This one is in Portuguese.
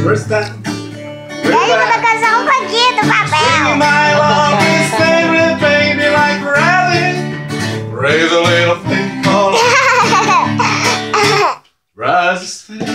First time. Ele manda canção um pouquinho do papel. My love is favorite baby like rabbit. Raise a little thing called Rise.